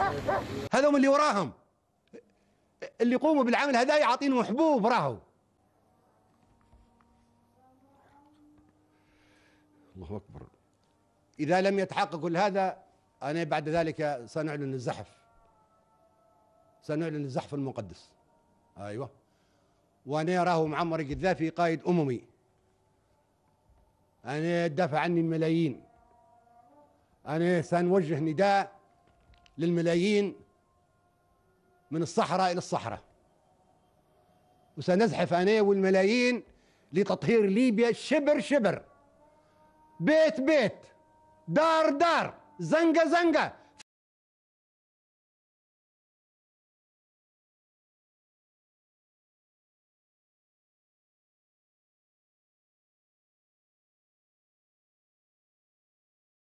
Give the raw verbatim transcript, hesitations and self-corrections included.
هذول اللي وراهم اللي يقوموا بالعمل هذا يعطينهم حبوب راهو. الله اكبر. اذا لم يتحقق كل هذا انا بعد ذلك سنعلن الزحف، سنعلن الزحف المقدس. ايوه، وانا راهو معمر القذافي قائد اممي، انا دافع عني الملايين، انا سنوجه نداء للملايين من الصحراء الى الصحراء، وسنزحف انا والملايين لتطهير ليبيا شبر شبر، بيت بيت، دار دار، زنقه زنقه،